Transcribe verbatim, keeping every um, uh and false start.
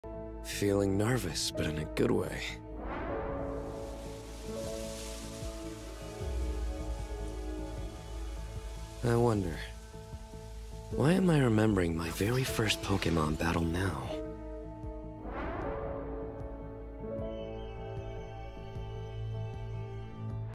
Feeling nervous, but in a good way. I wonder, why am I remembering my very first Pokemon battle now?